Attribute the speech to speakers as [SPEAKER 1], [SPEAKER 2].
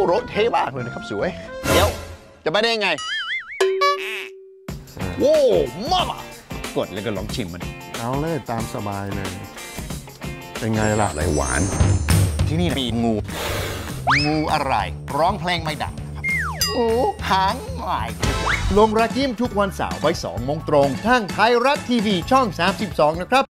[SPEAKER 1] รถเท่มากเลยนะครับสวยเดี๋ยวจะไปได้ยังไงโว้มากดแล้วก็ลองชิมมัน
[SPEAKER 2] เอาเลยตามสบายเลยเป็นไงล่ะ
[SPEAKER 1] อะไรหวานที่นี่มีงูอะไรร้องเพลงไม่ดังนะครับงูหางไหล
[SPEAKER 2] ลงรักยิ้มทุกวันเสาร์บ่าย 2 โมงตรงทางไทยรัฐทีวีช่อง 32 นะครับ